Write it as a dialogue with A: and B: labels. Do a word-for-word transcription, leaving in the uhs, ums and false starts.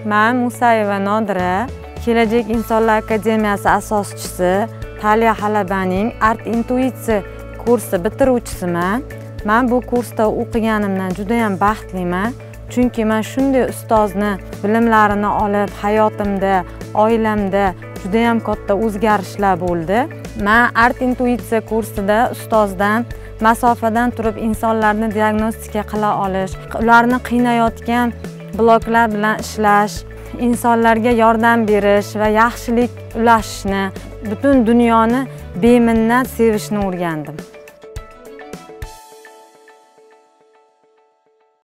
A: Men Musayeva Nodira, Kelajak insonlar akademiyasi asoschisi, Taliya Halabaning Art intuitsiya kursi bitiruvchisiman. Men bu kursda o'qiganimdan juda ham baxtliman. Chunki men shunday ustozni bilimlarini olib, hayotimda, oilamda juda ham katta o'zgarishlar bo'ldi. Men Art intuitsiya kursida ustozdan masofadan turib insonlarni diagnostika qila olish, ularni qiynayotgan bloklar bilan ishlash, insonlarga yordam berish va yaxshilik ulashishni, butun dunyoni beminnat sevishni o'rgandim.